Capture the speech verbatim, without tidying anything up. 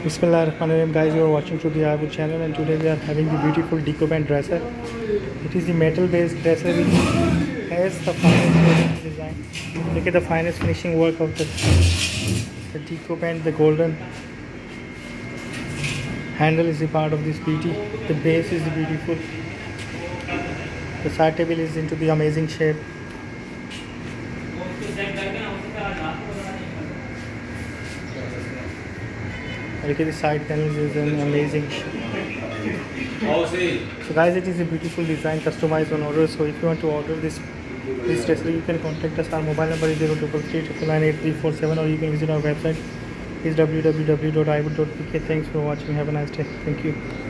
Bismillahirrahmanirrahim, guys, you are watching to the iWood channel, and today we are having the beautiful Decoband dresser. It is the metal based dresser which has the finest design. Look at the finest finishing work of the, the Decoband. The golden handle is the part of this beauty. The base is beautiful. The side table is into the amazing shape. Look at the side panels, is an amazing shape. So guys, it is a beautiful design, customized on order. So if you want to order this this dresser, you can contact us. Our mobile number is zero triple three triple nine eight three four seven, or you can visit our website is w w w dot iwood dot p k. Thanks for watching. Have a nice day. Thank you.